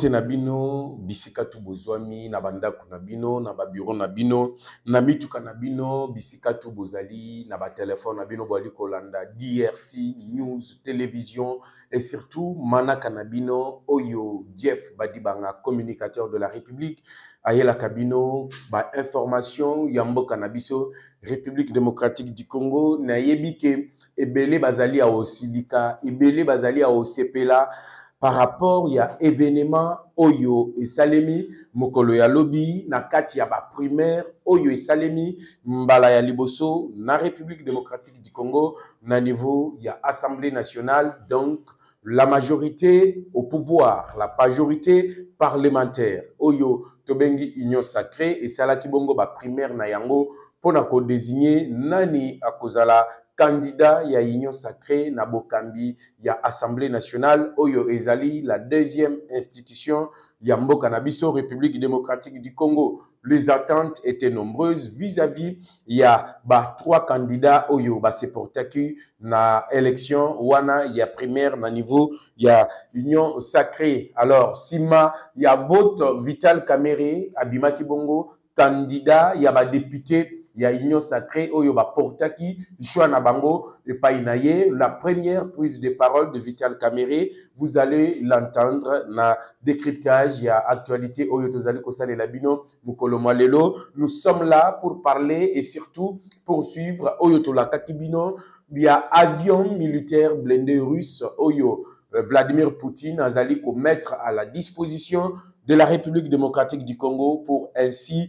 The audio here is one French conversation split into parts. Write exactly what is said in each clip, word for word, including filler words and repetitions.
Bote na bino, bisika tu bozwami, na bandako na bino, na ba bureau na bino, na mituka na bino, bisika tu bozali, na ba téléphone na bino, boali kolanda, D R C, news, télévision, et surtout, manaka na bino, Oyo, Jeff Badibanga, communicateur de la République, Ayela Kabino, ba information, Yambo Kanabiso, République démocratique du Congo, na yebike, ebele bazali a Osilika, ebele bazali a Osepela, par rapport il y a événement Oyo et Salemi mokolo ya lobby na kati ya ba primaire Oyo et Salemi mbala ya liboso na République démocratique du Congo na niveau il y a Assemblée nationale, donc la majorité au pouvoir, la majorité parlementaire Oyo tobengi union sacrée et sala kibongo ba primaire na yango pona ko désigner nani akozala candidat ya union sacrée na bokambi ya Assemblée nationale Oyo ezali la deuxième institution ya mboka na biso République démocratique du Congo. Les attentes étaient nombreuses vis-à-vis ya ba trois candidats Oyo ba se portaki na élection wana ya primaire na niveau ya union sacrée. Alors sima ya vote Vital Kamerhe abimaki bongo candidat ya ba député il y a union sacrée Oyo ba portaki Joana Bango et Painaye, la première prise de parole de Vital Kamerhe, vous allez l'entendre na décryptage, il y a actualité Oyo Tozali Kosale Labino Mukolo Malelo. Nous sommes là pour parler et surtout pour suivre Oyo Tolaka Kibino, il y a avion militaire blindé russe Oyo Vladimir Poutine azali ko mettre à la disposition de la République démocratique du Congo pour ainsi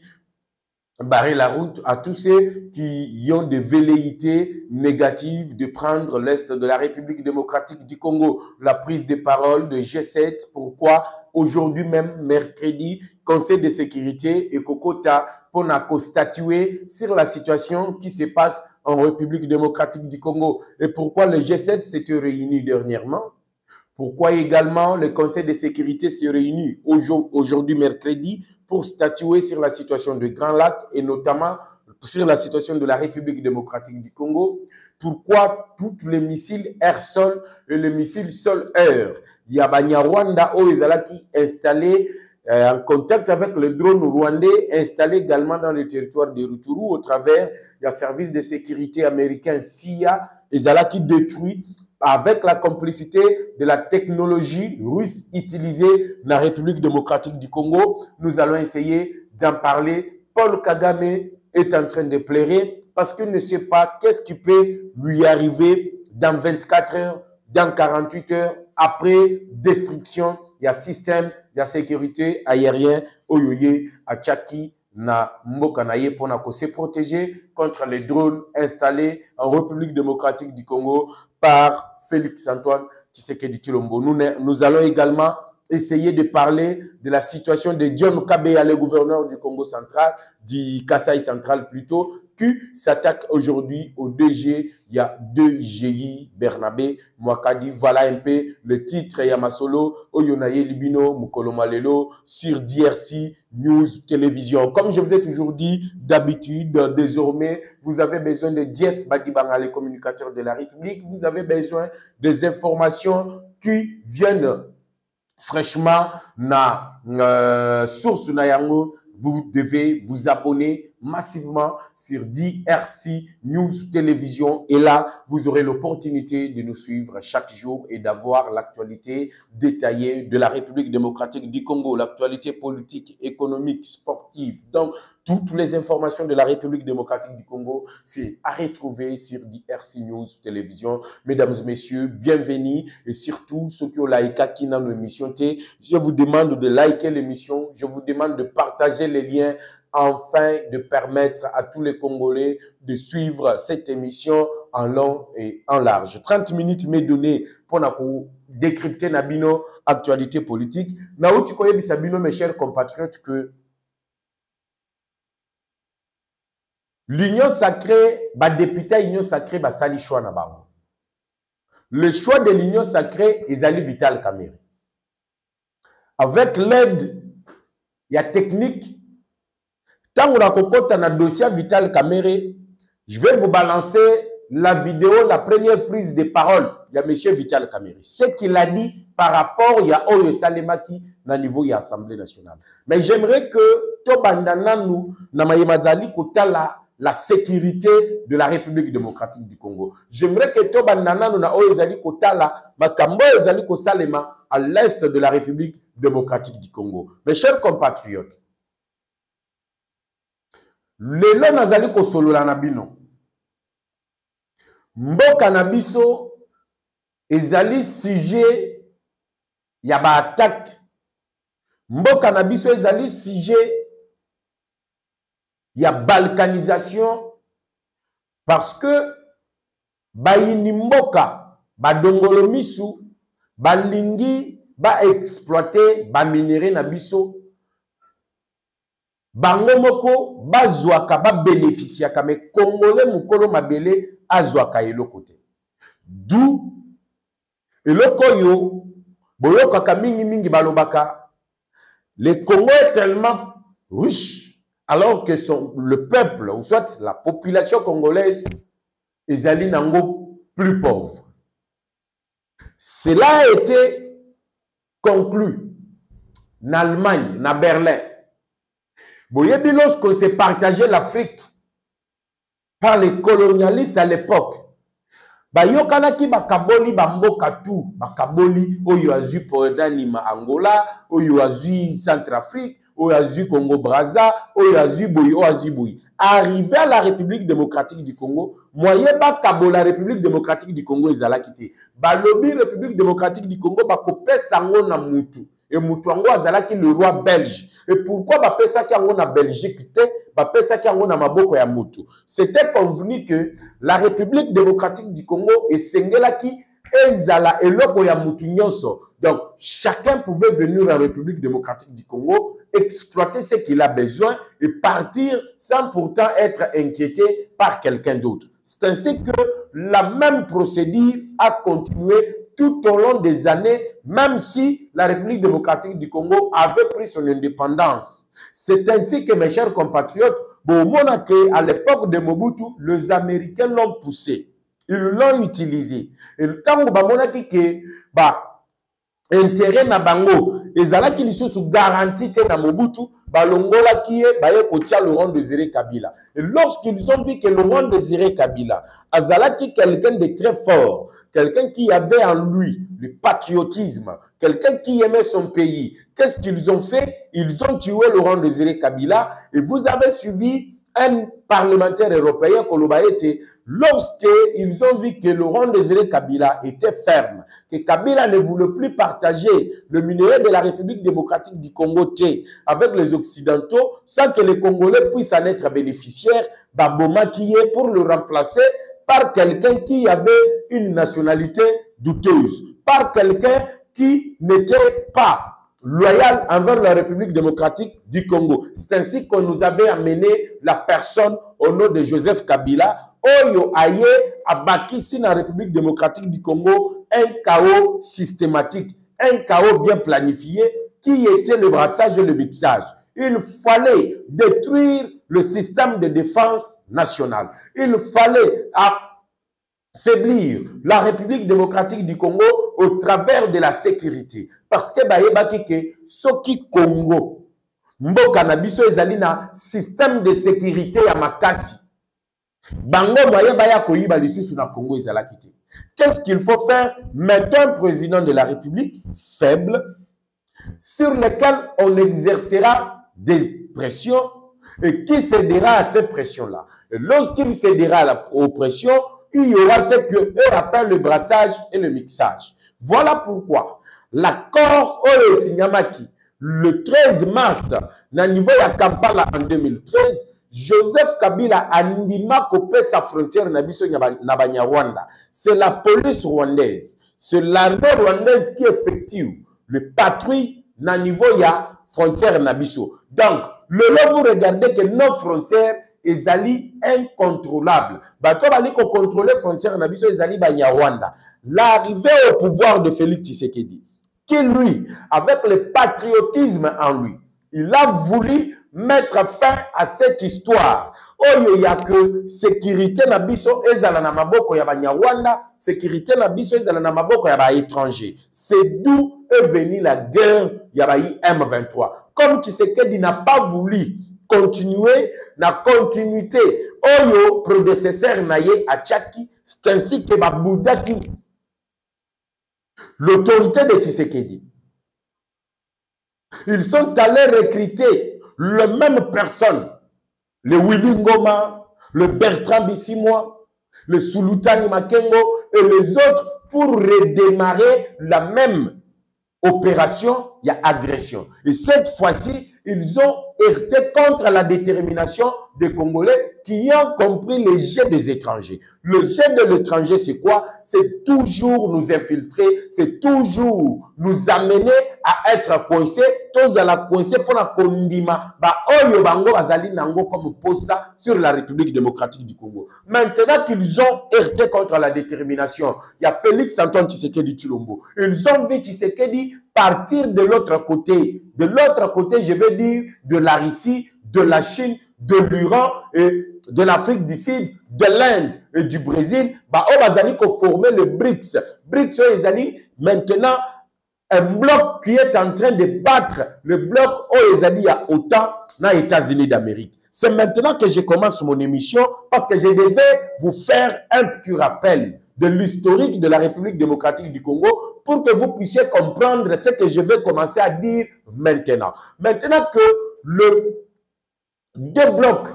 barrer la route à tous ceux qui ont des velléités négatives de prendre l'Est de la République démocratique du Congo. La prise de parole de G sept, pourquoi aujourd'hui même, mercredi, Conseil de sécurité et Kokota pour statuer sur la situation qui se passe en République démocratique du Congo. Et pourquoi le G sept s'était réuni dernièrement? Pourquoi également le Conseil de sécurité se réunit aujourd'hui mercredi pour statuer sur la situation de Grand Lac et notamment sur la situation de la République démocratique du Congo? Pourquoi tous les missiles air-sol et les missiles sol-air Yabanya Rwanda Oezalaki installés euh, en contact avec le drone rwandais installé également dans le territoire de Rutshuru au travers du service de sécurité américain S I A et Zalaki détruit avec la complicité de la technologie russe utilisée dans la République démocratique du Congo. Nous allons essayer d'en parler. Paul Kagame est en train de pleurer parce qu'il ne sait pas qu'est-ce qui peut lui arriver dans vingt-quatre heures, dans quarante-huit heures, après destruction. Il y a système, il y a sécurité aérienne, Oyoye, Achaki, na mboka na ye pona ko se protéger contre les drones installés en République démocratique du Congo par Félix Antoine Tshisekedi Tshilombo. Nous, nous allons également essayer de parler de la situation de John Kabeya, le gouverneur du Congo central, du Kasaï central plutôt, qui s'attaque aujourd'hui au D G. Il y a deux G I, Bernabé, Mwakadi. Voilà un peu le titre Yamasolo, Oyonaye Libino, Mukolo Malelo, sur D R C, News, Télévision. Comme je vous ai toujours dit, d'habitude, désormais, vous avez besoin de Jeff Badibanga, le communicateur de la République. Vous avez besoin des informations qui viennent fraîchement na euh, source na yango. Vous devez vous abonner massivement sur D R C News Télévision et là, vous aurez l'opportunité de nous suivre chaque jour et d'avoir l'actualité détaillée de la République démocratique du Congo, l'actualité politique, économique, sportive. Donc, toutes les informations de la République démocratique du Congo, c'est à retrouver sur D R C News Télévision. Mesdames et messieurs, bienvenue et surtout ceux qui ont liké qui dans l'émission, je vous demande de liker l'émission, je vous demande de partager les liens afin de permettre à tous les Congolais de suivre cette émission en long et en large. trente minutes m'est donné pour décrypter Nabino actualité politique. Naouti koye bisabino, mes chers compatriotes, que l'union sacrée, bah député union sacrée, bah sali choix na bango. Le choix de l'union sacrée est allé Vital Kamerhe. Avec l'aide, il y a technique. Tant qu'on a cocotte dans le dossier Vital Kamerhe, je vais vous balancer la vidéo, la première prise de parole, il y a M. Vital Kamerhe. Ce qu'il a dit par rapport, il y a Oyo Salemaki na niveau de l'Assemblée nationale. Mais j'aimerais que Tobandana nous, Namayemazali Kotala, la sécurité de la République démocratique du Congo. J'aimerais que Tobandana nous, na Oyo Zali Kotala, Makambo Zali Kosalema, à l'est de la République démocratique du Congo. Mes chers compatriotes, le lo nazali kosolola na bino. Mboka na biso ezali sujet ya ba attaque. Mboka na biso ezali sujet ya balkanisation parce que bayini mboka badongolo misu balingi ba exploiter ba minerai na biso bango moko bazwaka ba bénéficiaka mais congolais mukolo mabele azwaka eloko te. D'où eloko yo boyoka mingi mingi balobaka le Congo est tellement riche alors que son, le peuple ou soit la population congolaise ezali nango plus pauvre. Cela a été conclu en Allemagne, na Berlin. Boyebi, lorsqu'on s'est partagé l'Afrique par les colonialistes à l'époque, bayokanaki bakaboli bamboka tout, bakaboli oyo azui Poedanima Angola, oyo azui Centrafrique, oyo azui Congo Brazza, oyo azui boyi, oyo azui boyi. Arrivé à la République démocratique du Congo, moyen bakabo la République démocratique du Congo ezala kité. Balobi République démocratique du Congo bakope sango na mutu. Et Moutouango azalaki le roi belge. Et pourquoi bapesa ki ango na Belgique te, bapesa ki ango na maboko ya mutu. C'était convenu que la République démocratique du Congo et sengelaki ezala eloko ya mutu nyonso. Donc chacun pouvait venir à la République démocratique du Congo, exploiter ce qu'il a besoin et partir sans pourtant être inquiété par quelqu'un d'autre. C'est ainsi que la même procédure a continué tout au long des années, même si la République démocratique du Congo avait pris son indépendance. C'est ainsi que, mes chers compatriotes, à l'époque de Mobutu, les Américains l'ont poussé. Ils l'ont utilisé. Et quand on a dit que, bah, intérêt na bango, ezalaki lisusu garantie te na Mobutu, balongola kiye baye kotia Laurent Désiré Kabila. Et lorsqu'ils ont vu que Laurent Désiré Kabila azalaki quelqu'un de très fort, quelqu'un qui avait en lui le patriotisme, quelqu'un qui aimait son pays, qu'est-ce qu'ils ont fait? Ils ont tué Laurent Désiré Kabila et vous avez suivi un parlementaire européen, Kolobaete, lorsqu'ils ont vu que Laurent Désiré Kabila était ferme, que Kabila ne voulait plus partager le minerai de la République démocratique du Congo T avec les Occidentaux, sans que les Congolais puissent en être bénéficiaires, Baboma qui est pour le remplacer par quelqu'un qui avait une nationalité douteuse, par quelqu'un qui n'était pas loyal envers la République démocratique du Congo. C'est ainsi qu'on nous avait amené la personne au nom de Joseph Kabila, Oyo Aye Abakisi dans la République démocratique du Congo, un chaos systématique, un chaos bien planifié qui était le brassage et le mixage. Il fallait détruire le système de défense nationale. Il fallait affaiblir la République démocratique du Congo au travers de la sécurité. Parce que bayebaki ke soki Congo mboka na biso ezali na système de sécurité ya makasi. Bango moyen baya koyiba lisusu na Congo ezalaki te. Qu'est-ce qu'il faut faire? Mettre un président de la République faible sur lequel on exercera des pressions et qui cédera à ces pressions-là. Et lorsqu'il cédera à la pression, il y aura ce que eux appellent le brassage et le mixage. Voilà pourquoi l'accord Oyo Sinyamaki, le treize mars, na niveau ya Kampala en deux mille treize, Joseph Kabila a ndima kopé sa frontière na biso na Banyarwanda. C'est la police rwandaise, c'est l'armée rwandaise qui effectue le patrouille na niveau ya frontière na biso. Donc, le là vous regardez que nos frontières ezali incontrôlable. Bato bali ko contrôler frontière na biso ezali Banyarwanda. L'arrivée au pouvoir de Félix Tshisekedi, qui lui, avec le patriotisme en lui, Il a voulu mettre fin à cette histoire. Oyo ya que sécurité na biso ezala na maboko ya Banyarwanda, sécurité na biso ezala na maboko ya ba étranger. C'est d'où est venue la guerre ya ba M vingt-trois. Comme Tshisekedi n'a pas voulu continuer la continuité oyo prédécesseur naye Achaki, c'est ainsi que Baboudaki, l'autorité de Tshisekedi, ils sont allés recruter les mêmes personnes, le Willy Ngoma, le Bertrand Bissimois, le Sulutani Makengo et les autres pour redémarrer la même opération, il y a agression. Et cette fois-ci, ils ont heurté contre la détermination des Congolais qui ont compris le jeu des étrangers. Le jeu de l'étranger, c'est quoi? C'est toujours nous infiltrer, c'est toujours nous amener à être coincés, tous à la coincés pour la condima. Bah, oyo bango bazali nango comme posta sur la République démocratique du Congo. Maintenant qu'ils ont heurté contre la détermination, il y a Félix Antoine Tshisekedi Tshilombo. Ils ont vu Tshisekedi partir de l'autre côté. De l'autre côté, je vais dire de la Russie, de la Chine, de l'Iran et de l'Afrique du Sud, de l'Inde et du Brésil. Bah, on va former le BRICS. BRICS, ils maintenant un bloc qui est en train de battre le bloc où ils allaient à OTAN dans les États-Unis d'Amérique. C'est maintenant que je commence mon émission parce que je devais vous faire un petit rappel de l'historique de la République démocratique du Congo pour que vous puissiez comprendre ce que je vais commencer à dire maintenant. Maintenant que le deux blocs,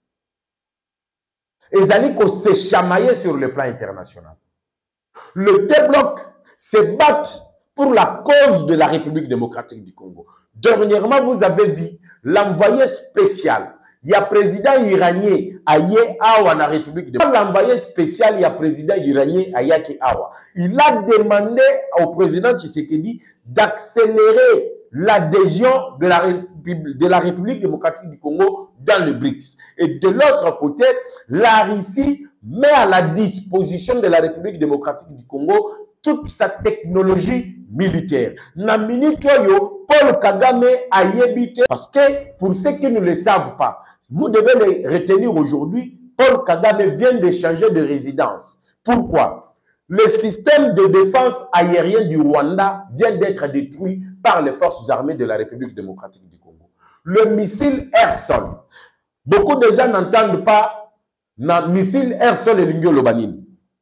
ils allaient se chamailler sur le plan international. Le deux blocs se battent pour la cause de la République démocratique du Congo. Dernièrement, vous avez vu l'envoyé spécial. Il y a président iranien Aye Awa na République démocratique. L'envoyé spécial, il y a président iranien Ayaki Awa. Il a demandé au président Tshisekedi d'accélérer l'adhésion de la, de la République démocratique du Congo dans le BRICS. Et de l'autre côté, la Russie met à la disposition de la République démocratique du Congo toute sa technologie militaire. Na minute yo, Paul Kagame a yébité, parce que pour ceux qui ne le savent pas, vous devez le retenir aujourd'hui, Paul Kagame vient de changer de résidence. Pourquoi? Le système de défense aérienne du Rwanda vient d'être détruit par les forces armées de la République démocratique du Congo. Le missile air-sol. Beaucoup de gens n'entendent pas le missile air-sol et l'Ingyo Lobanine.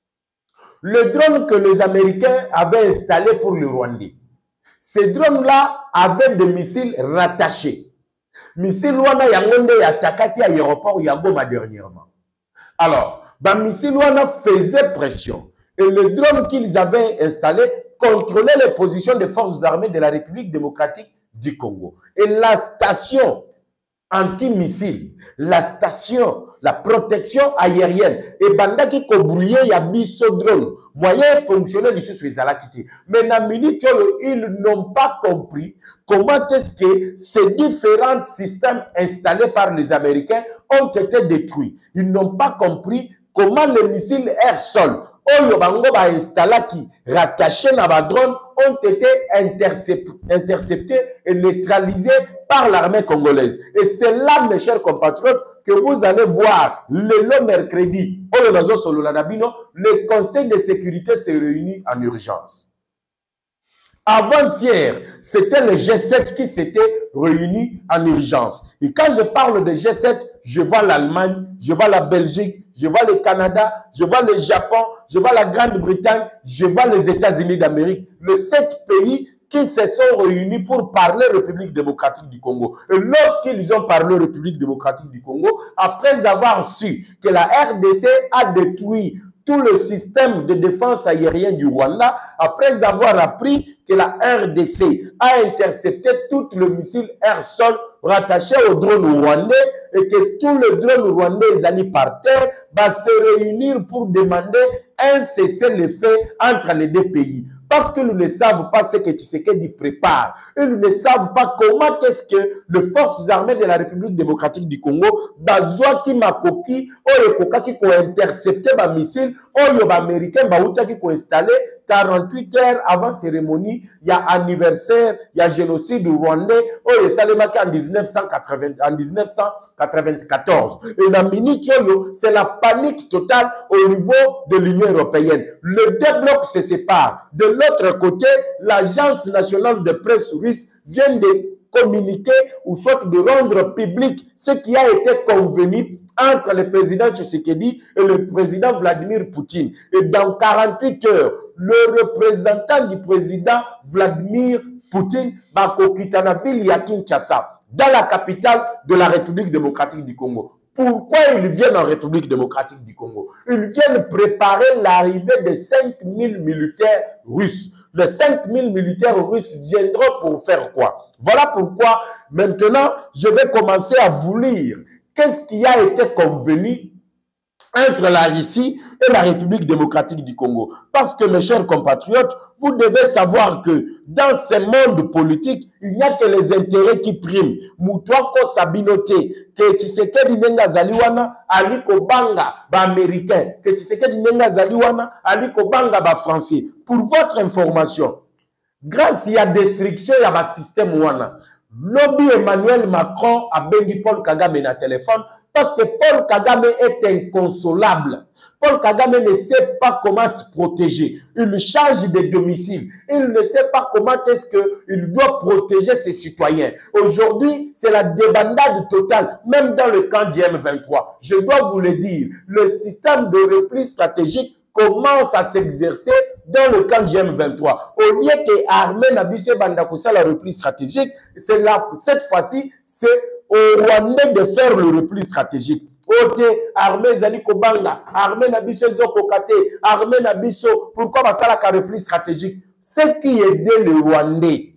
Le drone que les Américains avaient installé pour le Rwandais. Ces drones-là avaient des missiles rattachés. Missiles Wana Yangonde et Atakati à l'aéroport Yagoma dernièrement. Alors, bah, missile Wana faisait pression. Et le drone qu'ils avaient installé contrôlait les positions des forces armées de la République démocratique du Congo. Et la station anti-missile, la station, la protection aérienne, et bandaki ko brouillé ya biso drone, moyen fonctionnel ici sur les alakités. Mais na minute, ils n'ont pas compris comment est-ce que ces différents systèmes installés par les Américains ont été détruits. Ils n'ont pas compris comment les missiles air-sol oyo bango ba installaki rattachés na ba drone ont été interceptés, interceptés et neutralisés par l'armée congolaise. Et c'est là, mes chers compatriotes, que vous allez voir le mercredi, le Conseil de sécurité s'est réuni en urgence. Avant-hier, c'était le G sept qui s'était réuni en urgence. Et quand je parle de G sept, je vois l'Allemagne, je vois la Belgique, je vois le Canada, je vois le Japon, je vois la Grande-Bretagne, je vois les États-Unis d'Amérique. Les sept pays qui se sont réunis pour parler République démocratique du Congo. Et lorsqu'ils ont parlé République démocratique du Congo, après avoir su que la R D C a détruit tout le système de défense aérienne du Rwanda, après avoir appris que la R D C a intercepté tout le missile air-sol rattaché au drone rwandais et que tout le drone rwandais allaient par terre, va se réunir pour demander un cessez-le-feu entre les deux pays. Parce que nous ne savons pas ce que Tshisekedi prépare. Ils ne savent pas comment est-ce que les forces armées de la République démocratique du Congo, bazwa ki makoki, oyo koka ki ko intercepté ba missile, oyo ba américain ba uta ki ko installé, quarante-huit heures avant cérémonie, il y a anniversaire, il y a génocide rwandais, oh, et ça en mille neuf cent quatre-vingt-quatorze. Et la minute, c'est la panique totale au niveau de l'Union européenne. Le deux blocs se séparent. De l'autre côté, l'Agence nationale de presse russe vient de communiquer ou soit de rendre public ce qui a été convenu entre le président Tshisekedi et le président Vladimir Poutine. Et dans quarante-huit heures, le représentant du président Vladimir Poutine va quitter la ville de Kinshasa, dans la capitale de la République démocratique du Congo. Pourquoi ils viennent en République démocratique du Congo? Ils viennent préparer l'arrivée de cinq mille militaires russes. Les cinq mille militaires russes viendront pour faire quoi? Voilà pourquoi maintenant, je vais commencer à vous lire qu'est-ce qui a été convenu entre la Russie et la République démocratique du Congo. Parce que, mes chers compatriotes, vous devez savoir que dans ce monde politique, il n'y a que les intérêts qui priment. Moutouako Sabinoté, que Tshisekedi Nenga Zaliwana, Aliko Banga, ba américain, que Tshisekedi Nenga Zaliwana, Aliko Banga, ba français. Pour votre information, grâce à la destruction de la système Wana, lobby Emmanuel Macron a bengi Paul Kagame na téléphone parce que Paul Kagame est inconsolable. Paul Kagame ne sait pas comment se protéger. Il change de domicile. Il ne sait pas comment est-ce qu'il doit protéger ses citoyens. Aujourd'hui, c'est la débandade totale, même dans le camp du M vingt-trois. Je dois vous le dire, le système de repli stratégique commence à s'exercer dans le camp du M vingt-trois. Au lieu que l'armée n'abuse Bandakusa la repli stratégique, c'est cette fois-ci, c'est au Rwandais de faire le repli stratégique. Ote, armée Zali Kobanga, armée Nabiso Zokokate, armée Nabiso, pourquoi va ça la repli stratégique? Ce qui aidait le Rwandais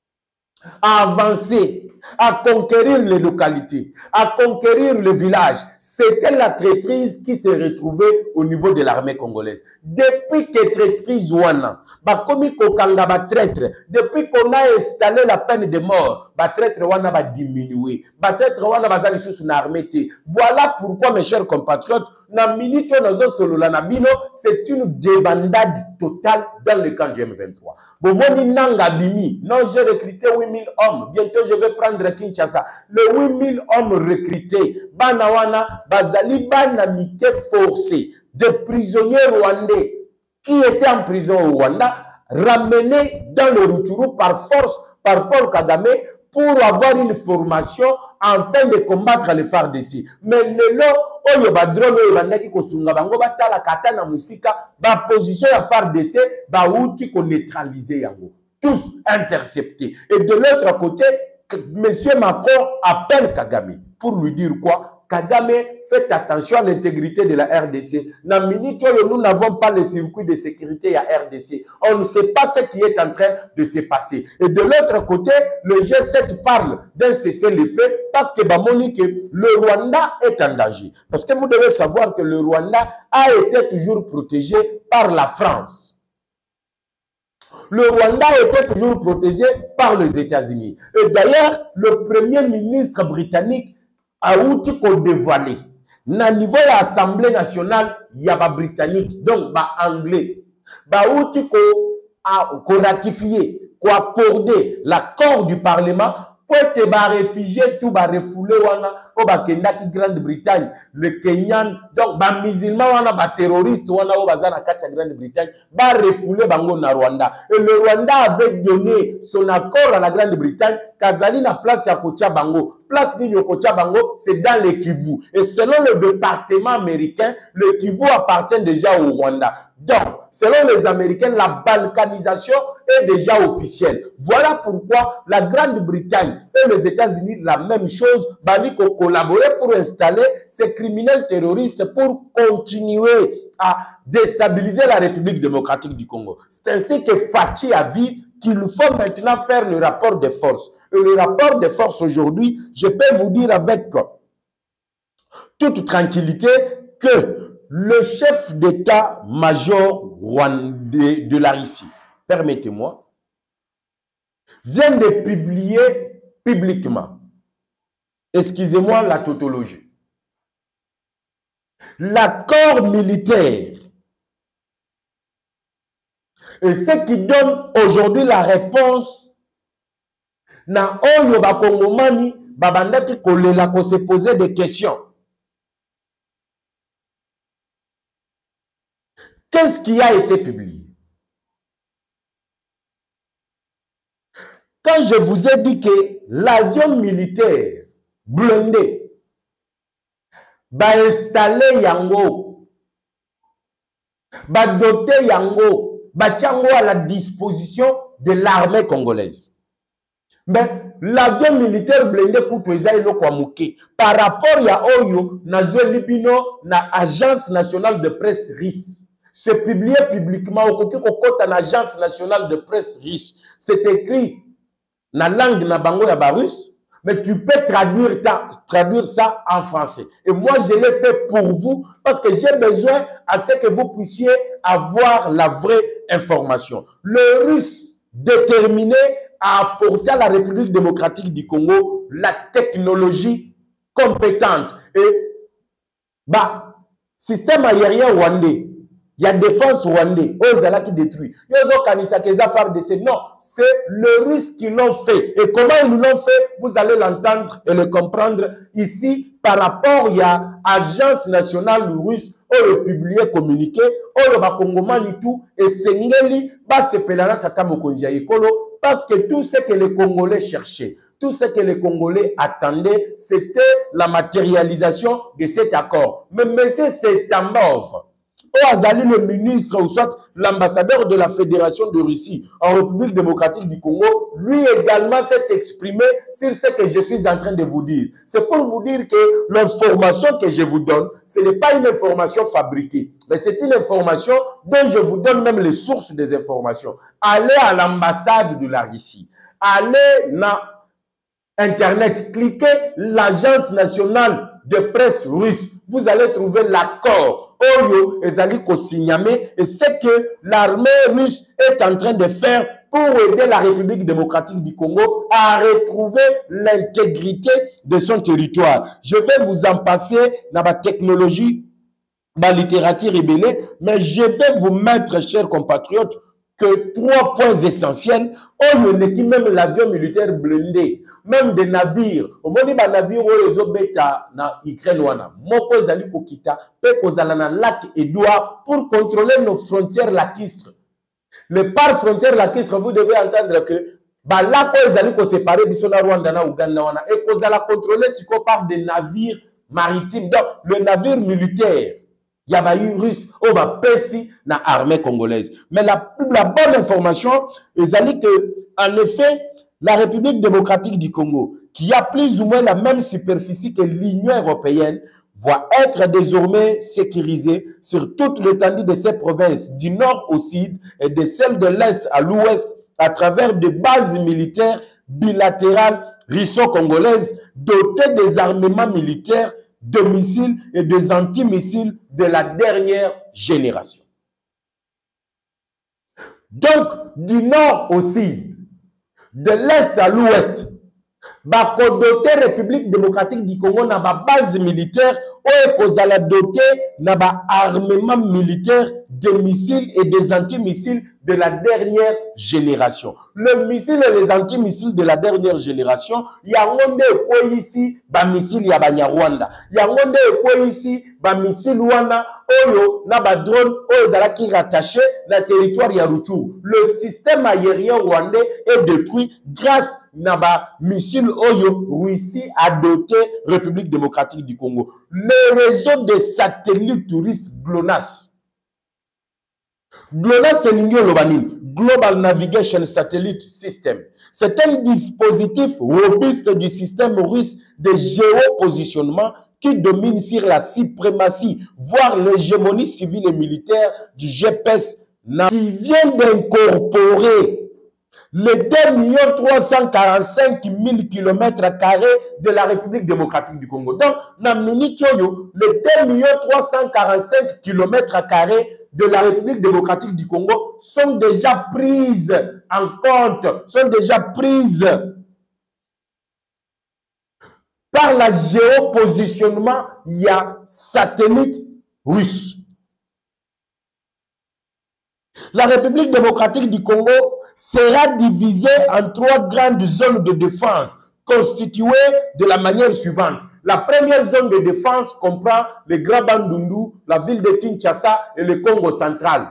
à avancer, à conquérir les localités, à conquérir le village, c'était la traîtrise qui se retrouvait au niveau de l'armée congolaise. Depuis que traîtrise Wana, bah comme Kokanga ba traître, depuis qu'on a installé la peine de mort, bah traître Wana va diminuer, bah traître Wana va zali sous une armée. Voilà pourquoi, mes chers compatriotes, na minute nozo solo la nabino, c'est une débandade totale dans le camp du M vingt-trois. Bomoni nanga bimi, non j'ai recruté huit mille hommes, bientôt je vais prendre Kinshasa. Les huit mille hommes recrutés, banawana, bazali bana mike forcé, de prisonniers rwandais qui étaient en prison au Rwanda, ramenés dans le Rutshuru par force par Paul Kagame pour avoir une formation afin de combattre les F A R D C. Mais le lot, oyo ba drone oyo bandaki kosunga bango batala kata na musika, ba position ya F A R D C ba outi ko neutraliser yango. Tous interceptés. Et de l'autre côté, M. Macron appelle Kagame pour lui dire quoi? Kagame, faites attention à l'intégrité de la R D C. Dans minute, nous n'avons pas le circuit de sécurité à R D C. On ne sait pas ce qui est en train de se passer. Et de l'autre côté, le G sept parle d'un cessez-le-feu parce que Bamoni, que le Rwanda est en danger. Parce que vous devez savoir que le Rwanda a été toujours protégé par la France. Le Rwanda était toujours protégé par les États-Unis. Et d'ailleurs, le premier ministre britannique a outi qu'on dévoilé. Na niveau de l'Assemblée nationale, il y a pas britannique, donc pas anglais. Ba outi qu'on ratifié, qu'on accordé l'accord du Parlement pour te ba réfugié tout ba refoulé wana o ba kenda ki Grande-Bretagne, le Kenyan, donc ba musulman wana ba terroriste wana o bazana kati Grande-Bretagne, ba refoulé bango na Rwanda. Et le Rwanda avait donné son accord à la Grande-Bretagne, Kazali na place ya Kocha Bango. Place de Kocha Bango, c'est dans le Kivu. Et selon le département américain, le Kivu appartient déjà au Rwanda. Donc, selon les Américains, la balkanisation est déjà officielle. Voilà pourquoi la Grande-Bretagne et les États-Unis, la même chose, Bani ont collaboré pour installer ces criminels terroristes pour continuer à déstabiliser la République démocratique du Congo. C'est ainsi que Fachi a vu qu'il faut maintenant faire le rapport de force. Et le rapport de force aujourd'hui, je peux vous dire avec toute tranquillité que le chef d'état-major rwandais de la Russie, permettez-moi, vient de publier publiquement, excusez-moi la tautologie, l'accord militaire, Et ce qui donne aujourd'hui la réponse, na oyo ba kongomani babandaki kolela ko se poser des questions. Qu'est-ce qui a été publié? Quand je vous ai dit que l'avion militaire blindé va installer yango, va doter yango, va tiango à la disposition de l'armée congolaise. Mais l'avion militaire blindé coûte par rapport à Oyo, na Libino, na agence nationale de presse russe. C'est publié publiquement au côté de l'agence nationale de presse russe. C'est écrit na langue na bango ya barus, mais tu peux traduire, ta, traduire ça en français. Et moi, je l'ai fait pour vous parce que j'ai besoin à ce que vous puissiez avoir la vraie information. Le russe déterminé à apporter à la République démocratique du Congo la technologie compétente. Et bah, système aérien rwandais, il y a défense rwandais, Ozala qui détruit. Non, c'est le russe qui l'ont fait. Et comment ils l'ont fait, vous allez l'entendre et le comprendre ici par rapport à l'agence nationale russe, où le publié communiqué, où le Bakongomani tout, et Sengeli, bas se pelana tata mokonzi ekolo, parce que tout ce que les Congolais cherchaient, tout ce que les Congolais attendaient, c'était la matérialisation de cet accord. Mais M. Setambov, Azali, le ministre ou soit l'ambassadeur de la Fédération de Russie en République démocratique du Congo, lui également s'est exprimé sur ce que je suis en train de vous dire. C'est pour vous dire que l'information que je vous donne, ce n'est pas une information fabriquée, mais c'est une information dont je vous donne même les sources des informations. Allez à l'ambassade de la Russie, allez dans Internet, cliquez l'agence nationale de presse russe, vous allez trouver l'accord Oyo ezali ko signamé et c'est que l'armée russe est en train de faire pour aider la République démocratique du Congo à retrouver l'intégrité de son territoire. Je vais vous en passer dans la technologie, dans la littérature rébellée, mais je vais vous mettre, chers compatriotes, que trois points essentiels. On ne dit même l'avion militaire blindé, même des navires. Au moment où les navires ont été na Ukraine, moko ezali kokita, pe kozala na lac Edouard pour contrôler nos frontières lacustres. Le par frontière lacustre, vous devez entendre que ba lac ezali ko séparer biso na Rwanda na Uganda wana et kozala contrôler si ko par des navires maritimes. Donc le navire militaire il y a eu russe, on va passer dans l'armée congolaise. Mais la, la bonne information, c'est que, en effet, la République démocratique du Congo, qui a plus ou moins la même superficie que l'Union européenne, va être désormais sécurisée sur toute l'étendue de ces provinces, du nord au sud et de celles de l'est à l'ouest, à travers des bases militaires bilatérales russo-congolaises dotées des armements militaires, de missiles et des antimissiles de la dernière génération. Donc, du nord au sud, de l'est à l'ouest, bako doté République démocratique du Congo na ba base militaire ou kozala doté na ba armement militaire des missiles et des antimissiles de la dernière génération. Le missile et les antimissiles de la dernière génération, yangonde ko ici ba missile ya Banyarwanda. Yangonde ko ici ba missile wana oyo na ba drone oyo zalaki rattaché na territoire ya Rutshuru. Le système aérien rwandais est détruit grâce na ba missile oyo Russie a doté République démocratique du Congo. Le réseau de satellites touristes GLONASS. GLONASS, c'est Global Navigation Satellite System. C'est un dispositif robuste du système russe de géopositionnement qui domine sur la suprématie, voire l'hégémonie civile et militaire du G P S, qui vient d'incorporer les deux millions trois cent quarante-cinq mille kilomètres carrés de la République démocratique du Congo. Donc, dans le deux millions trois cent quarante-cinq kilomètres carrés de la République démocratique du Congo sont déjà prises en compte, sont déjà prises par la géopositionnement, il y a satellite russe. La République démocratique du Congo sera divisée en trois grandes zones de défense constituées de la manière suivante. La première zone de défense comprend le Grand Bandundu, la ville de Kinshasa et le Congo central.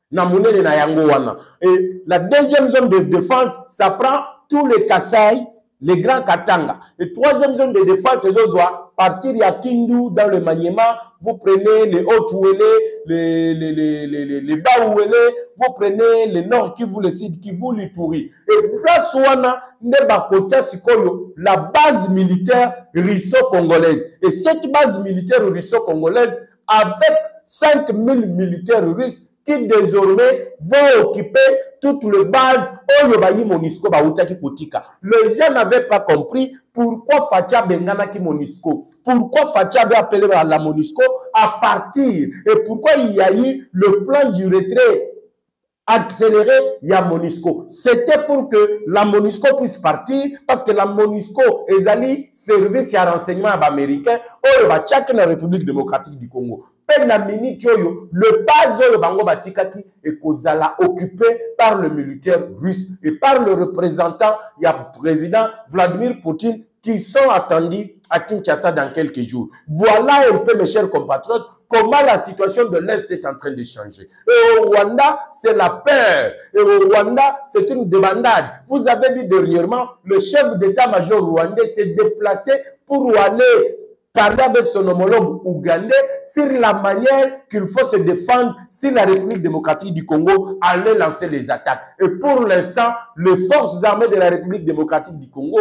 Et la deuxième zone de défense, ça prend tous les Kasaï, les grands Katanga. Et troisième zone de défense, c'est Zozwa, partir à Kindu dans le Maniema, vous prenez les Hautes-Ouélé, les, les, les, les, les, les Bas-Ouélé, vous prenez les Nord Kivu, le Sud Kivu, l'Ituri. Et place Ouana, la base militaire russo-congolaise. Et cette base militaire russo-congolaise, avec cinq mille militaires russes, qui désormais vont occuper toute la base Oyobayi Monisco Baoutaki Kotika. Les gens n'avaient pas compris pourquoi Fatia Bengana qui Monisco, pourquoi Fatia avait appelé à la Monisco à partir et pourquoi il y a eu le plan du retrait accéléré, il y a Monisco. C'était pour que la Monisco puisse partir parce que la Monisco est allée service à renseignement américain au la République démocratique du Congo. Le base Bango Batikaki est occupé par le militaire russe et par le représentant, il y a le président Vladimir Poutine qui sont attendus à Kinshasa dans quelques jours. Voilà un peu, mes chers compatriotes, comment la situation de l'Est est en train de changer. Et au Rwanda, c'est la peur. Et au Rwanda, c'est une débandade. Vous avez vu dernièrement, le chef d'état-major rwandais s'est déplacé pour aller parler avec son homologue ougandais sur la manière qu'il faut se défendre si la République démocratique du Congo allait lancer les attaques. Et pour l'instant, les forces armées de la République démocratique du Congo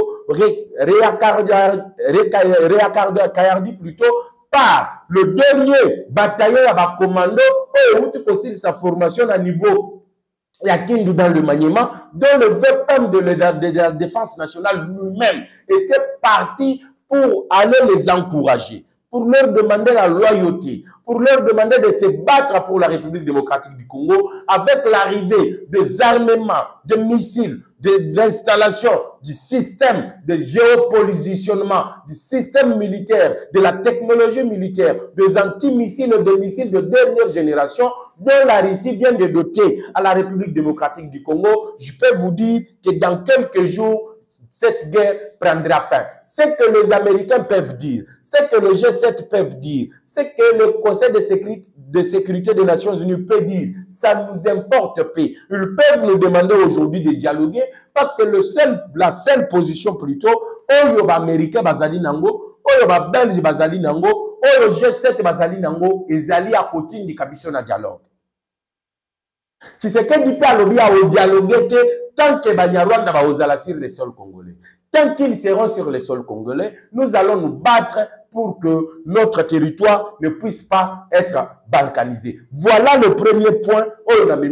réaccordent plutôt par le dernier bataillon à commando où il sa formation à niveau Yakindu dans le Maniema, dont le V P M de la, de la défense nationale lui-même était parti pour aller les encourager, pour leur demander la loyauté, pour leur demander de se battre pour la République démocratique du Congo avec l'arrivée des armements, des missiles, de l'installation du système de géopositionnement, du système militaire, de la technologie militaire, des antimissiles et des missiles de dernière génération dont la Russie vient de doter à la République démocratique du Congo. Je peux vous dire que dans quelques jours, cette guerre prendra fin. Ce que les Américains peuvent dire, ce que le G sept peuvent dire, ce que le Conseil de sécurité, de sécurité des Nations Unies peut dire, ça nous importe peu. Ils peuvent nous demander aujourd'hui de dialoguer parce que le seul, la seule position plutôt, Oyo Américain Bazali Nango, Oyo Belge Bazali Nango, Oyo G sept Bazali Nango, Ezali à côté de Kabisson na dialogue. Si c'est que du lobby à dialoguer, tant que Banyarwanda va osala sur les sols congolais, tant qu'ils seront sur les sols congolais, nous allons nous battre pour que notre territoire ne puisse pas être balkanisé. Voilà le premier point. Maintenant,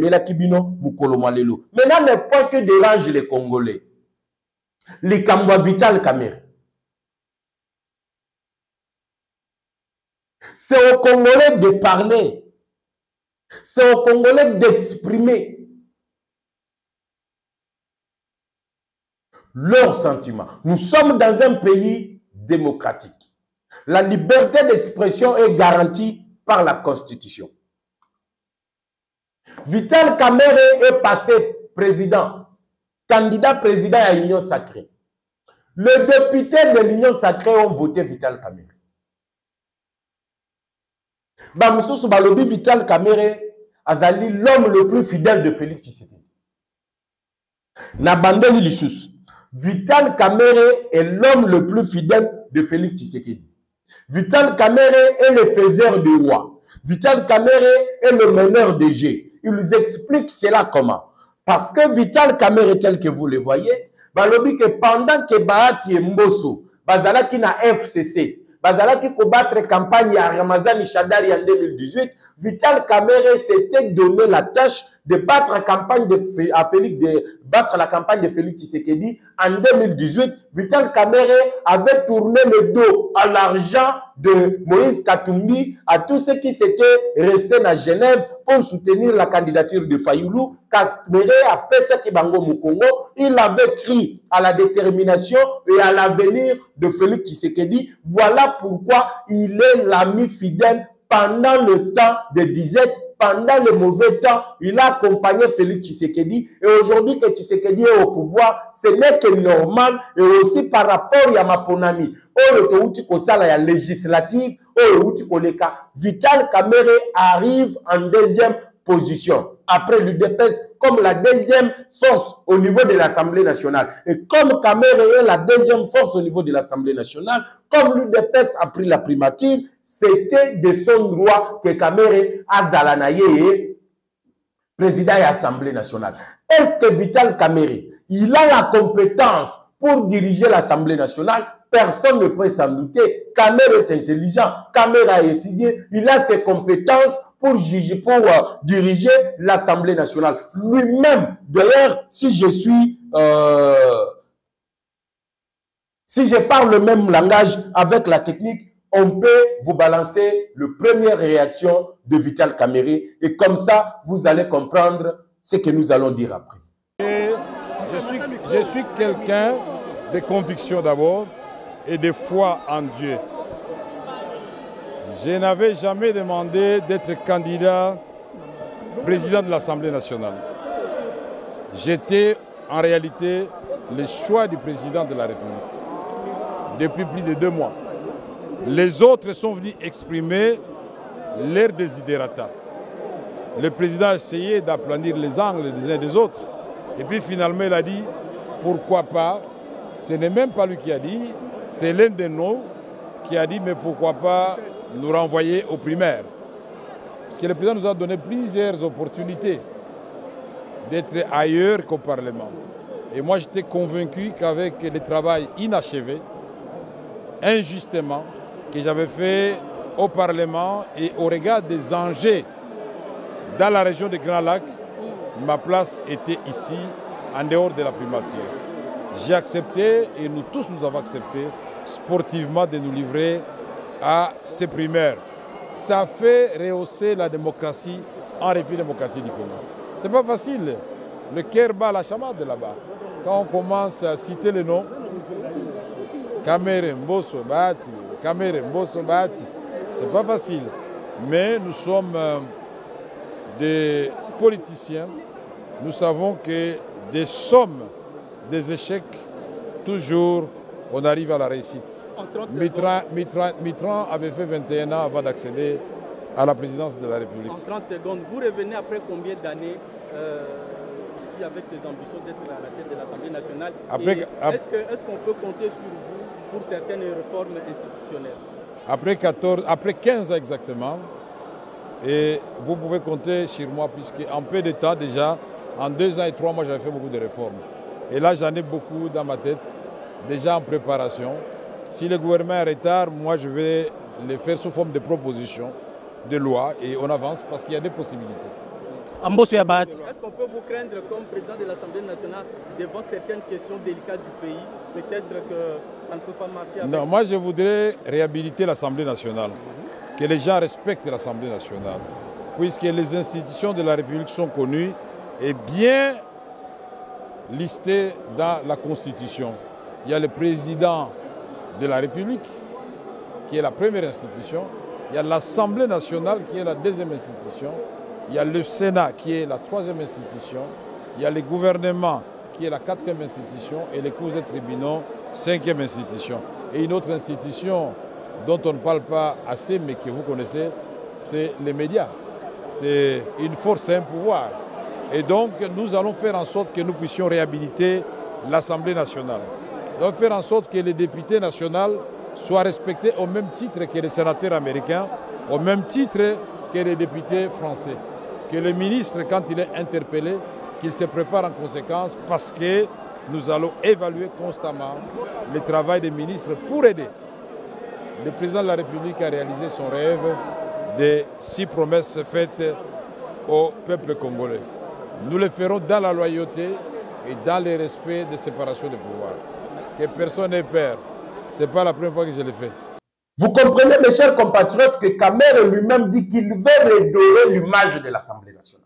le point qui dérange les Congolais. Les Kambwa Vital Kamerhe. C'est aux Congolais de parler. C'est aux Congolais d'exprimer leurs sentiments. Nous sommes dans un pays démocratique. La liberté d'expression est garantie par la Constitution. Vital Kamerhe est passé président, candidat président à l'Union sacrée. Les députés de l'Union sacrée ont voté Vital Kamerhe. Bamoussous Balobi Vital Kamerhe azali l'homme le plus fidèle de Félix Tshisekedi. Nabandeli Lissous. Vital Kamerhe est l'homme le plus fidèle de Félix Tshisekedi. Vital Kamerhe est le faiseur de roi. Vital Kamerhe est le meneur de jeu. Il nous explique cela comment. Parce que Vital Kamerhe, tel que vous le voyez, balobi que pendant que Bahati Mbosso, bazalaki na F C C, bazalaki combattre campagne à Ramazani Chadari en deux mille dix-huit, Vital Kamerhe s'était donné la tâche de battre la campagne de, à Félix, de battre la campagne de Félix Tshisekedi en deux mille dix-huit. Vital Kamerhe avait tourné le dos à l'argent de Moïse Katumbi, à tous ceux qui s'étaient restés à Genève pour soutenir la candidature de Fayoulou. Kamerhe a Pesa Kibango Mukongo. Il avait crié à la détermination et à l'avenir de Félix Tshisekedi. Voilà pourquoi il est l'ami fidèle pendant le temps de disette, pendant les mauvais temps, il a accompagné Félix Tshisekedi. Et aujourd'hui que Tshisekedi est au pouvoir, ce n'est que normal. Et aussi par rapport à Maponami, la législative, Vital Kamerhe arrive en deuxième position. Après l'U D P S, comme la deuxième force au niveau de l'Assemblée nationale. Et comme Kamerhe est la deuxième force au niveau de l'Assemblée nationale, comme l'U D P S a pris la primature, c'était de son droit que Kamerhe a Zalanaye, président de l'Assemblée nationale. Est-ce que Vital Kamerhe, il a la compétence pour diriger l'Assemblée nationale? Personne ne peut s'en douter. Kamerhe est intelligent, Kamerhe a étudié, il a ses compétences pour, juger, pour euh, diriger l'Assemblée nationale. Lui-même, d'ailleurs, si je suis... Euh, si je parle le même langage avec la technique, on peut vous balancer la première réaction de Vital Kamerhe et comme ça, vous allez comprendre ce que nous allons dire après. Et je suis, je suis quelqu'un de conviction d'abord et de foi en Dieu. Je n'avais jamais demandé d'être candidat président de l'Assemblée nationale. J'étais en réalité le choix du président de la République depuis plus de deux mois. Les autres sont venus exprimer leurs desiderata. Le président a essayé d'aplanir les angles des uns des autres. Et puis finalement, il a dit, pourquoi pas? Ce n'est même pas lui qui a dit, c'est l'un de nous qui a dit, mais pourquoi pas nous renvoyer aux primaires? Parce que le président nous a donné plusieurs opportunités d'être ailleurs qu'au Parlement. Et moi, j'étais convaincu qu'avec le travail inachevé, injustement, que j'avais fait au Parlement et au regard des enjeux dans la région de Grand Lac, ma place était ici, en dehors de la primature. J'ai accepté, et nous tous nous avons accepté, sportivement de nous livrer à ces primaires. Ça fait rehausser la démocratie en République démocratique du Congo. Ce n'est pas facile. Le cœur bat la chamade là-bas. Quand on commence à citer les noms, Kamerhe Mbosso Bahati, Kamerhe Mbosso Bahati, ce n'est pas facile. Mais nous sommes euh, des politiciens. Nous savons que des sommes, des échecs, toujours on arrive à la réussite. Mitterrand, Mitterrand, Mitterrand avait fait vingt et un ans avant d'accéder à la présidence de la République. En trente secondes, vous revenez après combien d'années euh, ici avec ces ambitions d'être à la tête de l'Assemblée nationale? Est-ce qu'on est qu'on peut compter sur vous pour certaines réformes institutionnelles? Après, quatorze, après quinze ans exactement, et vous pouvez compter sur moi puisqu'en peu de temps déjà, en deux ans et trois mois, j'avais fait beaucoup de réformes. Et là, j'en ai beaucoup dans ma tête, déjà en préparation. Si le gouvernement est en retard, moi, je vais les faire sous forme de propositions, de loi, et on avance parce qu'il y a des possibilités. Est-ce qu'on peut vous craindre comme président de l'Assemblée nationale devant certaines questions délicates du pays? Peut-être que ça ne peut pas marcher avec... Non, moi, je voudrais réhabiliter l'Assemblée nationale, que les gens respectent l'Assemblée nationale, puisque les institutions de la République sont connues et bien listées dans la Constitution. Il y a le président de la République, qui est la première institution. Il y a l'Assemblée nationale, qui est la deuxième institution. Il y a le Sénat, qui est la troisième institution. Il y a le gouvernement, qui est la quatrième institution. Et les cours et tribunaux, cinquième institution. Et une autre institution dont on ne parle pas assez, mais que vous connaissez, c'est les médias. C'est une force et un pouvoir. Et donc, nous allons faire en sorte que nous puissions réhabiliter l'Assemblée nationale. Nous allons faire en sorte que les députés nationaux soient respectés au même titre que les sénateurs américains, au même titre que les députés français. Que le ministre, quand il est interpellé, qu'il se prépare en conséquence parce que nous allons évaluer constamment le travail des ministres pour aider le président de la République à réaliser son rêve des six promesses faites au peuple congolais. Nous le ferons dans la loyauté et dans le respect de séparation des pouvoirs. Que personne n'ait peur. Ce n'est pas la première fois que je le fais. Vous comprenez, mes chers compatriotes, que Kamerhe lui-même dit qu'il veut redorer l'image de l'Assemblée nationale.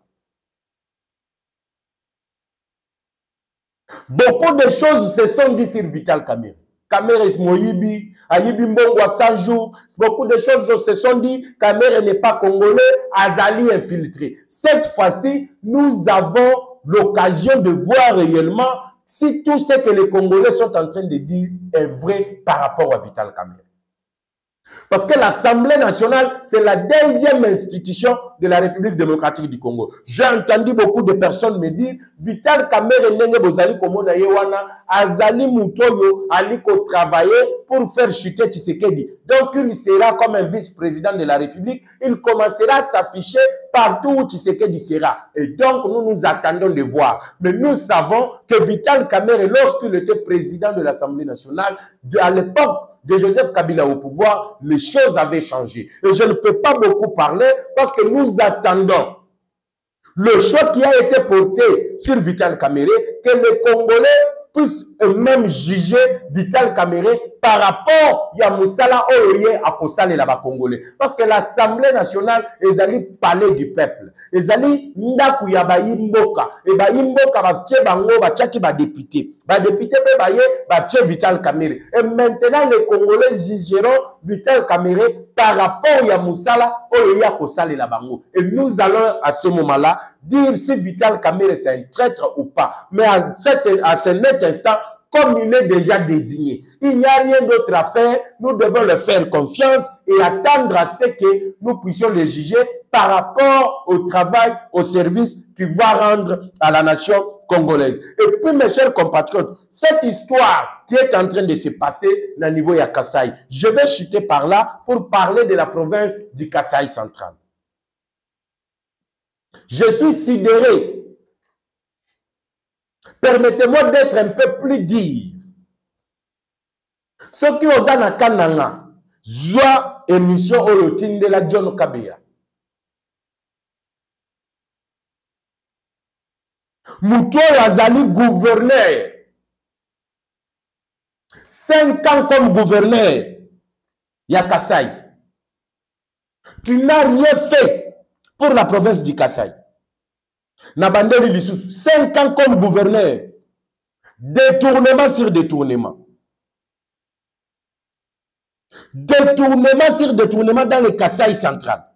Beaucoup de choses se sont dites sur Vital Kamerhe. Kamere Moyibi, Ayibi Mbongo à cent jours. Beaucoup de choses se sont dit, Kamere n'est pas congolais, Azali infiltré. Cette fois-ci, nous avons l'occasion de voir réellement si tout ce que les Congolais sont en train de dire est vrai par rapport à Vital Kamerhe. Parce que l'Assemblée nationale, c'est la deuxième institution de la République démocratique du Congo. J'ai entendu beaucoup de personnes me dire Vital Kamerhe nenge bozali komona yewana azali mutoyo aliko travailler pour faire chuter Tshisekedi. Donc il sera comme un vice-président de la République, il commencera à s'afficher partout où Tshisekedi sera. Et donc nous nous attendons de voir. Mais nous savons que Vital Kamerhe, lorsqu'il était président de l'Assemblée nationale, à l'époque de Joseph Kabila au pouvoir, les choses avaient changé. Et je ne peux pas beaucoup parler parce que nous attendons le choix qui a été porté sur Vital Kamerhe, que les Congolais puissent eux-mêmes juger Vital Kamerhe par rapport à Moussala Oye à Kosale là-bas Congolais. Parce que l'Assemblée nationale, ils allaient parler du peuple. Ils allaient ndaku ya ba imboka. Et ba imboka ba tche bango ba tchaki ba député. Ba député pe ba ye ba tche Vital Kamerhe. Et maintenant les Congolais jugeront Vital Kamerhe par rapport à Moussala Oye à Kosale là-bas. Et nous allons à ce moment-là dire si Vital Kamerhe c'est un traître ou pas. Mais à, cette, à ce net instant, comme il est déjà désigné, il n'y a rien d'autre à faire. Nous devons leur faire confiance et attendre à ce que nous puissions les juger par rapport au travail, au service qu'il va rendre à la nation congolaise. Et puis, mes chers compatriotes, cette histoire qui est en train de se passer au niveau de Kasaï, je vais chuter par là pour parler de la province du Kasaï central. Je suis sidéré. Permettez-moi d'être un peu plus dire. Ceux qui ont na kananga, joie émission Oyotine de la John Kabeya. Mouto Azali gouverneur. Cinq ans comme gouverneur. Yakasaï. Tu n'as rien fait pour la province du Kasaï. Nabandeli Lissous, cinq ans comme gouverneur, détournement sur détournement. Détournement sur détournement dans le Kasaï central.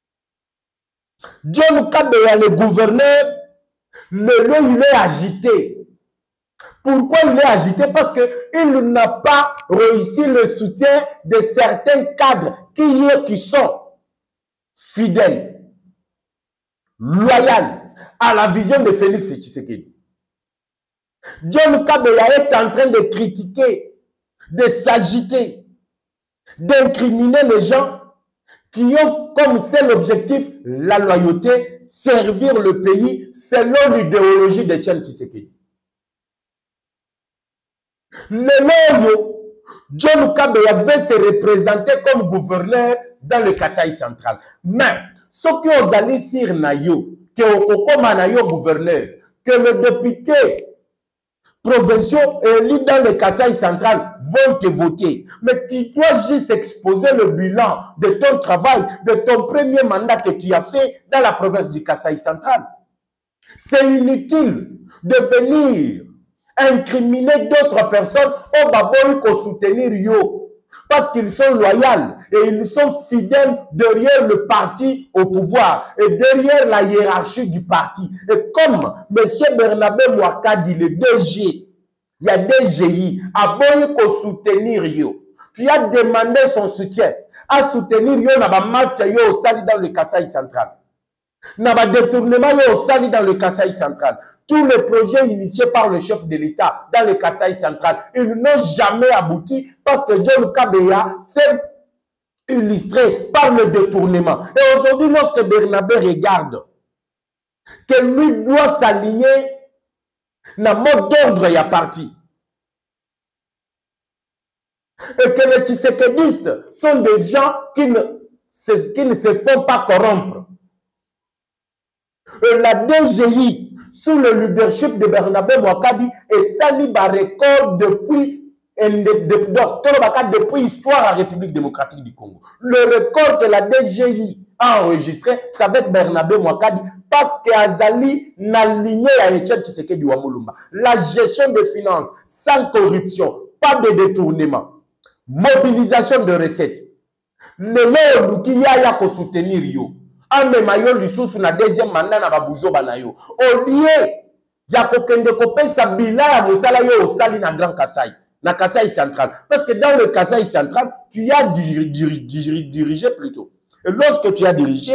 John Kabeya, le gouverneur, le lieu il est agité. Pourquoi il est agité? Parce qu'il n'a pas réussi le soutien de certains cadres qui, qui sont fidèles, loyaux à la vision de Félix Tshisekedi. John Kabeya est en train de critiquer, de s'agiter, d'incriminer les gens qui ont comme seul objectif la loyauté, servir le pays selon l'idéologie de Etienne Tshisekedi. Le loyo, John Kabeya veut se représenter comme gouverneur dans le Kasaï central. Mais ceux qui ont allé sur Nayo, que au gouverneur, que les députés provinciaux élus dans le Kasaï central vont te voter. Mais tu dois juste exposer le bilan de ton travail, de ton premier mandat que tu as fait dans la province du Kasaï central. C'est inutile de venir incriminer d'autres personnes au baboy pour soutenir yo. Parce qu'ils sont loyaux et ils sont fidèles derrière le parti au pouvoir et derrière la hiérarchie du parti. Et comme M. Bernabé Mouakadi, le D G, il y a D G I, a besoin de soutenir yo. Tu as demandé son soutien à soutenir yo na ba mafia yo au sali dans le Kasaï central. Na ba détournement yo au sali dans le Kasaï central. Tous les projets initiés par le chef de l'État dans le Kasaï central, ils n'ont jamais abouti parce que John Kabeya s'est illustré par le détournement. Et aujourd'hui, lorsque Bernabé regarde que lui doit s'aligner dans le mode d'ordre, il y a parti. Et que les Tshisekedistes sont des gens qui ne, qui ne se font pas corrompre. Et la D G I, sous le leadership de Bernabé Mouakadi, et sali ba record depuis, depuis l'histoire de la République démocratique du Congo. Le record que la D G I a enregistré, c'est avec Bernabé Mouakadi, parce qu'Azali n'a ligné à Etienne Tshisekedi Wamulumba. La gestion des finances, sans corruption, pas de détournement. Mobilisation de recettes. Le monde qui y a qu'à soutenir yo. En même temps, le sous na deuxième mandat na babuzo banayo. Au lieu ya ko kende ko pesa bilan ya mosala yo osali na Grand Kasaï, na Kasaï central. Parce que dans le Kasaï central, tu as dirigé, dirigé, dirigé plutôt. Et lorsque tu as dirigé,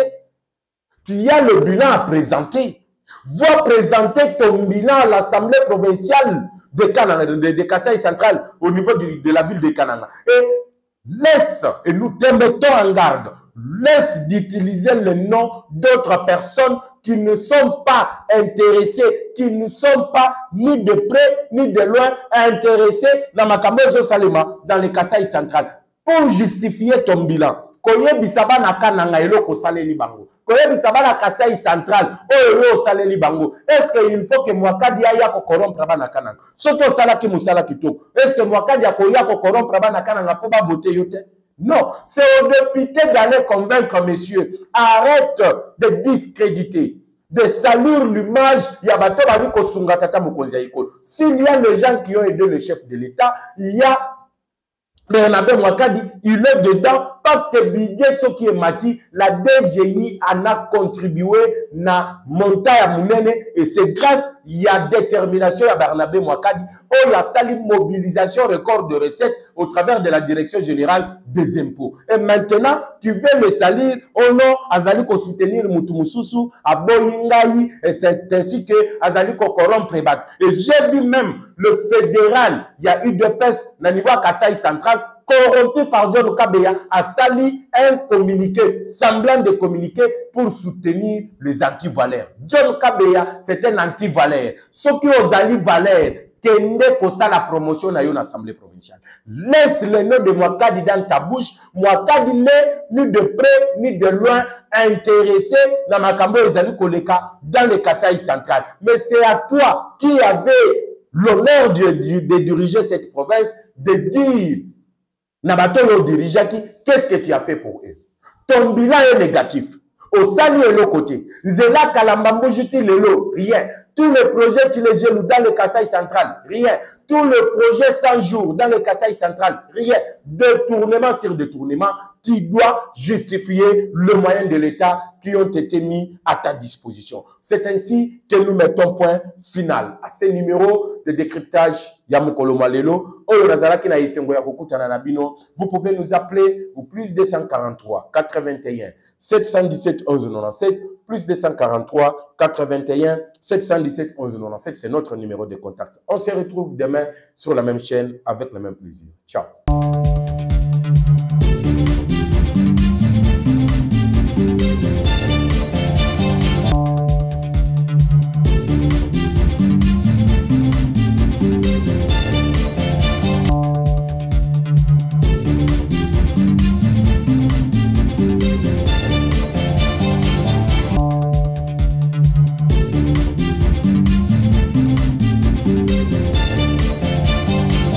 tu as le bilan à présenter. Va présenter ton bilan à l'Assemblée provinciale de Kananga, de, de, de Kasaï central, au niveau du, de la ville de Kananga. Et laisse, et nous te mettons en garde, laisse d'utiliser le nom d'autres personnes qui ne sont pas intéressées, qui ne sont pas ni de près ni de loin intéressés dans Makamozo Salema, dans le Kasaï central, pour justifier ton bilan. Koye bisaba na Kananga eloko saleli bango. Koye bisaba na Kasaï central oyo saleli bango. Est-ce qu'il faut que Mwakadi aya ko corrompre ba na Kananga? Soto sala ki musala kitoko. Est-ce que Mwakadi akoya ko corrompre ba na Kananga pour ba voter yote? Non, c'est au député d'aller convaincre messieurs. Arrête de discréditer, de salir l'image yabato ba ko sunga tata mokonzi yiko. S'il y a des gens qui ont aidé le chef de l'État, il y a Bernabé Mwakadi, il est dedans parce que Bidje Soki et Mati, la D G I en a contribué na montagne à Mounene et c'est grâce il y a détermination à Bernabé Mwakadi, où il y a sali mobilisation record de recettes au travers de la direction générale des impôts. Et maintenant, tu veux le salir, oh non, Azali ko soutenir Moutumususu, à Boyingaï, et c'est ainsi que Azali ko corrompre. Et j'ai vu même le fédéral, il y a eu de pèse, na niveau Kasaï central, corrompu par John Kabeya, a sali un communiqué, semblant de communiqué pour soutenir les anti-valeurs. John Kabeya, c'est un anti-valeur. Ceux qui ont ali valeur, kende kosa la promotion na yon assemblée provinciale. Laisse le nom de Mwakadi dans ta bouche. Mwakadi n'est ni de près ni de loin intéressé dans Makambo Ezali Koleka dans le Kasaï central. Mais c'est à toi qui avait l'honneur de, de, de diriger cette province de dire Nabato yo dirigeant qui, qu'est-ce que tu as fait pour eux? Ton bilan est négatif. Au sali et l'autre côté. Zela Kalambambo jiti lelo, rien. Tous les projets tu les gelous dans le Kasaï central, rien. Tous les projets cent jours dans le Kasaï central, rien. Détournement sur détournement, tu dois justifier le moyen de l'État qui ont été mis à ta disposition. C'est ainsi que nous mettons point final à ce numéro de décryptage Yamukolo Malelo. Vous pouvez nous appeler au plus deux cent quarante-trois quatre-vingt-un sept cent dix-sept onze quatre-vingt-dix-sept, plus deux cent quarante-trois quatre-vingt-un sept cent dix-sept onze quatre-vingt-dix-sept, c'est notre numéro de contact. On se retrouve demain sur la même chaîne avec le même plaisir. Ciao.